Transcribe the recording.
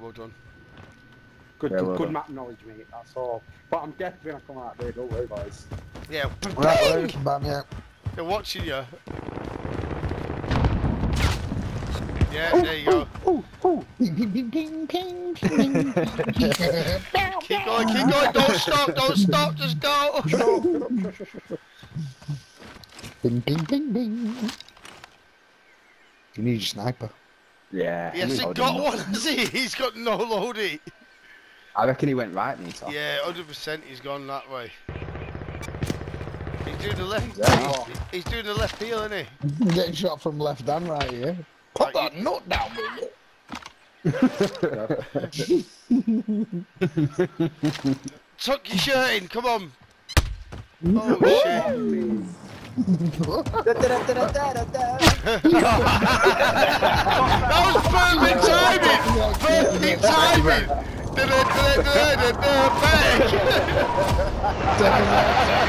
well done. Good, Yeah, well good done. map knowledge, mate. That's all. But I'm definitely gonna come out there. Don't worry, boys. Yeah. Right, bam, yeah. They're watching you. Yeah, there you go. Ping, ping, ping, ping, ping, ping. Keep going, don't stop, just go. Bing, bing, bing, bing. You need a sniper. Yeah. He hasn't got one, has he? He's got no loadie. I reckon he went right, me, Tom. Yeah, 100% he's gone that way. He's doing the left. Yeah. He's doing the left heel, isn't he? Getting shot from left and right here. Put that nut down, Tuck your shirt in, come on. Oh shit. That was perfect timing! Perfect timing! Back!